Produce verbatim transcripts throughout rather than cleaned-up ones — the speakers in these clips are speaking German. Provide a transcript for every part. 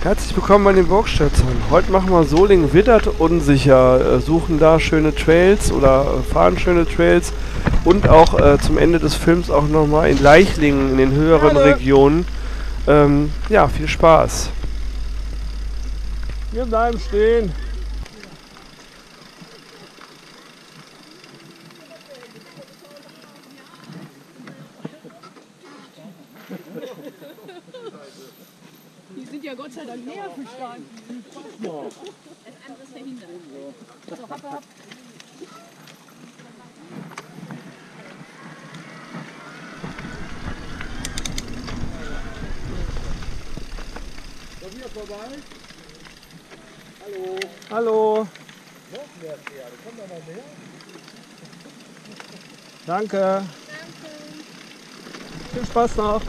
Herzlich willkommen bei den Borgschätzern. Heute machen wir Solingen-Wittert unsicher, äh, suchen da schöne Trails oder äh, fahren schöne Trails und auch äh, zum Ende des Films auch nochmal in Leichlingen, in den höheren Hallo. Regionen. Ähm, ja, viel Spaß. Wir bleiben stehen. Die sind ja Gott sei Dank nervenstark. Das andere ist verhindert. So, hopp, hopp. Komm hier vorbei. Hallo. Hallo. Noch mehr Pferde. Kommt da noch mehr? Danke. Danke. Viel Spaß noch.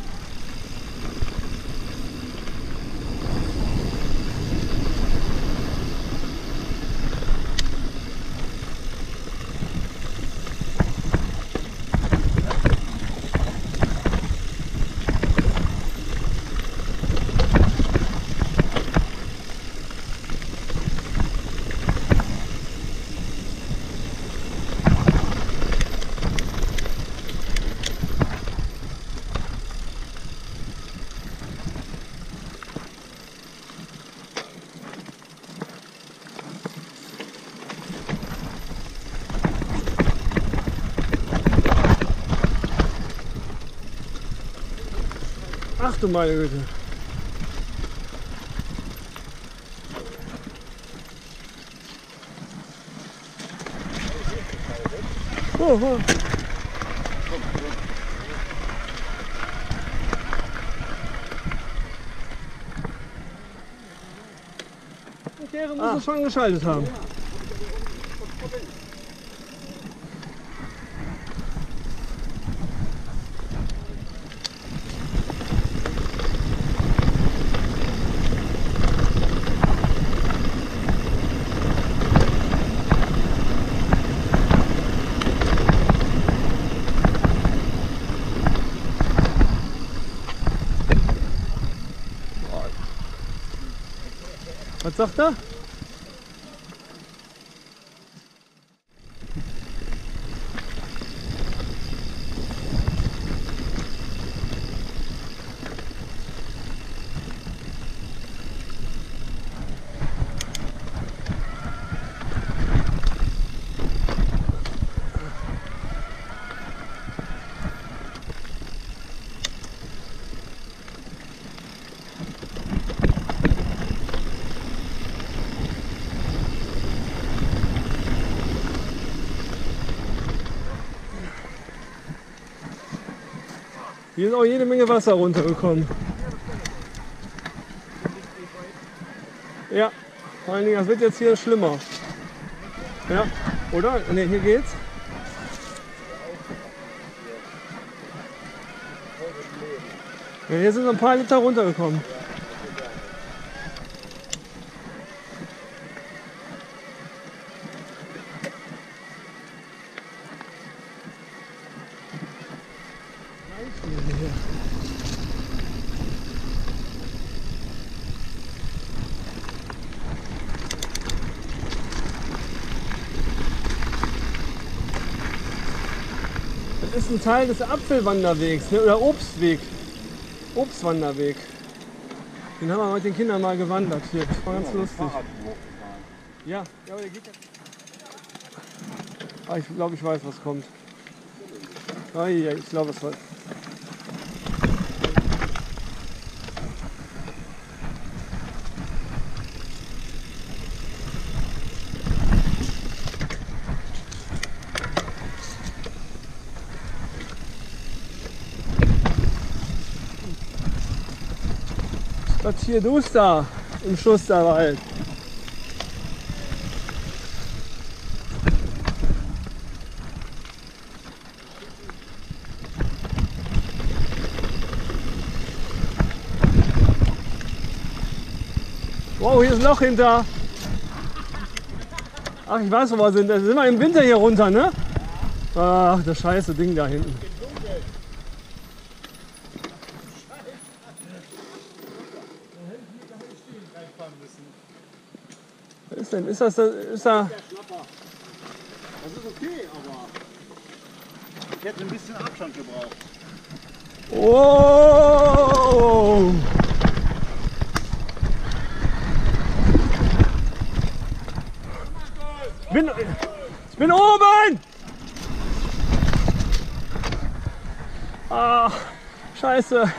Ach du meine Güte. Oh, oh. Der muss es schon geschaltet haben. Was sagt er? Hier ist auch jede Menge Wasser runtergekommen. Ja, vor allen Dingen, das wird jetzt hier schlimmer. Ja, oder? Ne, hier geht's. Ja, hier sind so ein paar Liter runtergekommen. Das ist ein Teil des Apfelwanderwegs, ne, oder Obstweg. Obstwanderweg. Den haben wir mit den Kindern mal gewandert hier. Das war ganz lustig. Ja, ja, aber der geht ja. Ah, ich glaube, ich weiß, was kommt. Ah, ja, ich glaube, es war. Was hier tust da im Schusterwald? Wow, hier ist ein Loch hinter. Ach, ich weiß, wo wir sind. Da sind wir im Winter hier runter, ne? Ach, das scheiße Ding da hinten. denn? Ist das, ist da... Das ist okay, aber ich hätte ein bisschen Abstand gebraucht. Oh! Ich bin, ich bin oben! Ah, scheiße.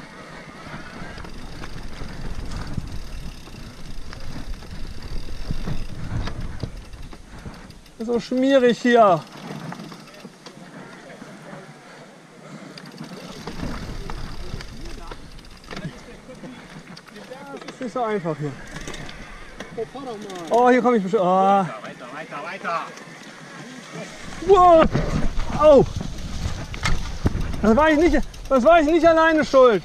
So schmierig hier. Das ist nicht so einfach hier. Oh, hier komme ich bestimmt. Oh. Weiter, weiter, weiter. Wow. Au. Das war ich nicht, das war ich nicht alleine schuld.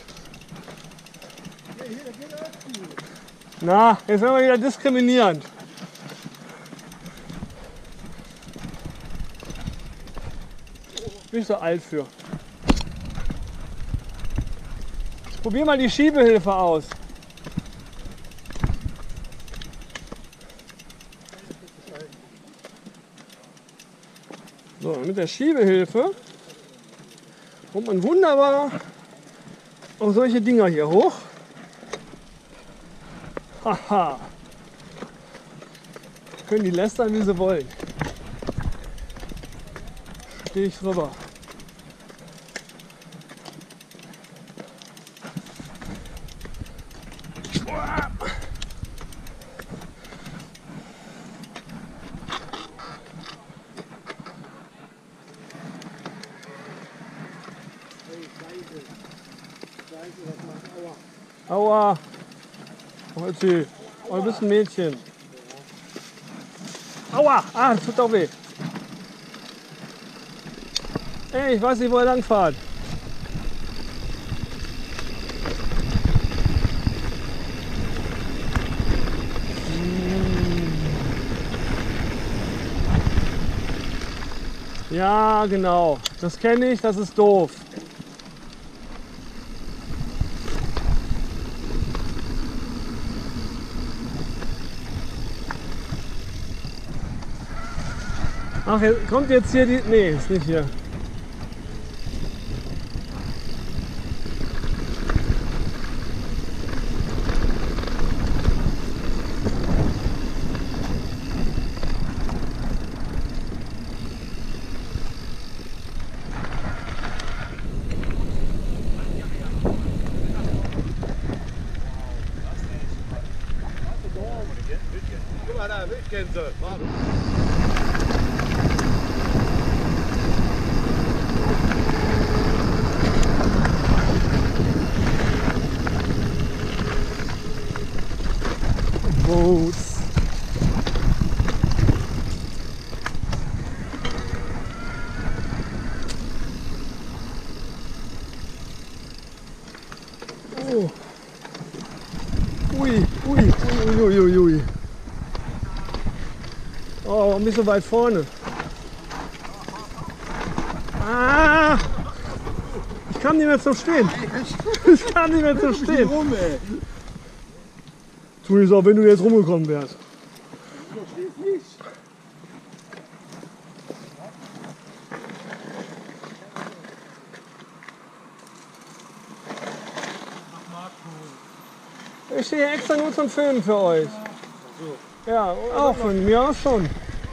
Na, jetzt werden wir wieder diskriminierend. Bin ich so alt für. Ich probier mal die Schiebehilfe aus. So, mit der Schiebehilfe kommt man wunderbar auf solche Dinger hier hoch. Haha. Können die lästern, wie sie wollen. Stehe ich drüber. Aua! Oh, jetzt sie. Oh, du bist ein Mädchen. Aua! Ah, das tut doch weh. Ey, ich weiß nicht, wo ihr lang fahrt. Ja, genau. Das kenne ich, das ist doof. Ach, kommt jetzt hier die... Nee, ist nicht hier. Guck mal da, Wildgänse. Boots. Oh. Ui, ui, ui, ui, ui, ui. Oh, ein bisschen weit vorne. Ah! Ich kam nicht mehr zum Stehen. Ich kam nicht mehr zum Stehen. Rum, ey. Tu nicht so, wenn du jetzt rumgekommen wärst. Ich stehe hier extra nur zum Filmen für euch. Ja, auch von mir aus schon.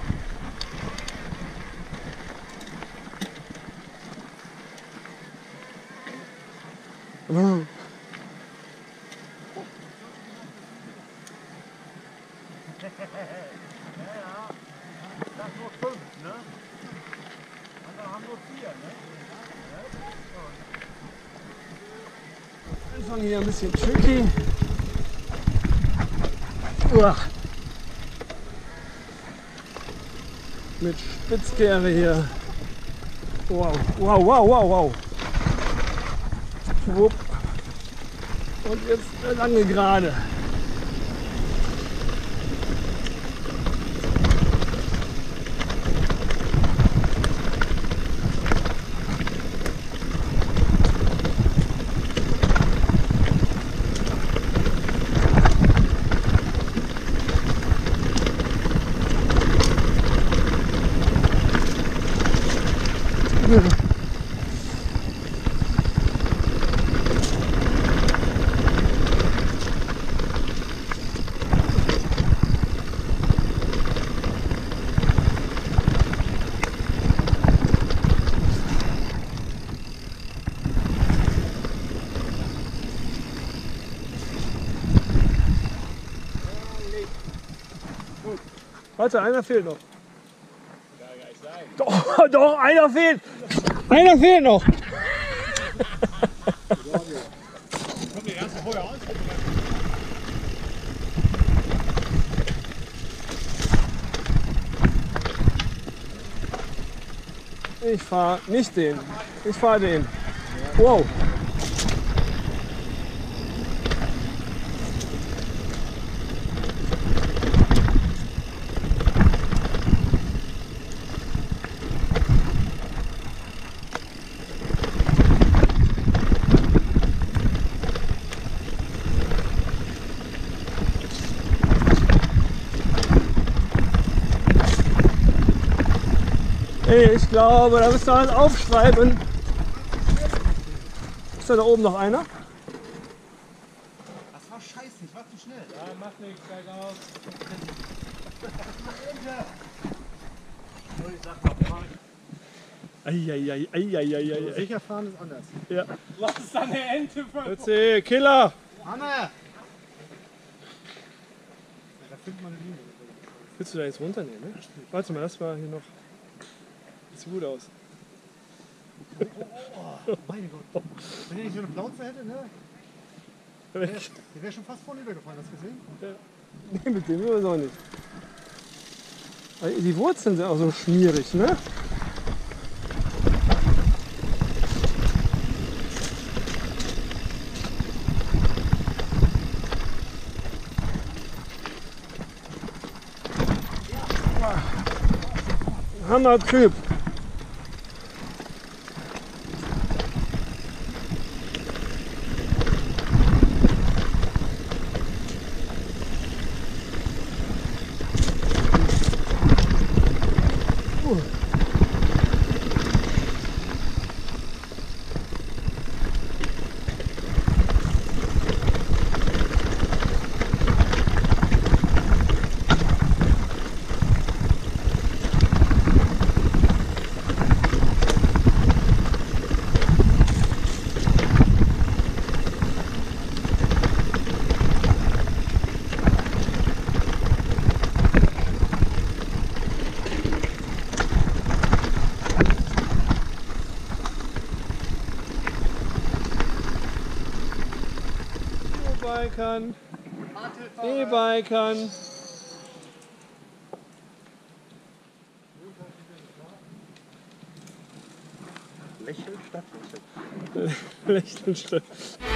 Das nur fünf, ne? Andere haben nur vier, ne? Anfang hier ein bisschen tricky. Uah. Mit Spitzkehre hier. Wow, wow, wow, wow, wow. Schwupp. Und jetzt eine lange Gerade. Warte, einer fehlt noch. Doch, doch, einer fehlt. Einer fehlt noch. Ich fahre nicht den. Ich fahre den. Wow. Ich glaube, da müssen wir alles aufschreiben. Ist da, da oben noch einer? Das war scheiße, ich war zu schnell. Ja, macht nichts, steig aus. Eieiei, eieiei. Sicher fahren ist anders. Ja. Was ist da eine Ente für? Ötzi, Killer! Hanne! Da findet man eine Linie. Willst du da jetzt runternehmen? Ne? Warte mal, das war hier noch. Sieht gut aus. Oh, mein Gott. Wenn ich nicht so eine Plauze hätte, ne? Der wäre wär schon fast vorne übergefallen, hast du gesehen? Ja. Nee, mit dem wir auch nicht. Die Wurzeln sind auch so schmierig, ne? Hammer-Typ. E-Bikern. E-Bikern. Lächeln statt Lächeln. Lächeln statt.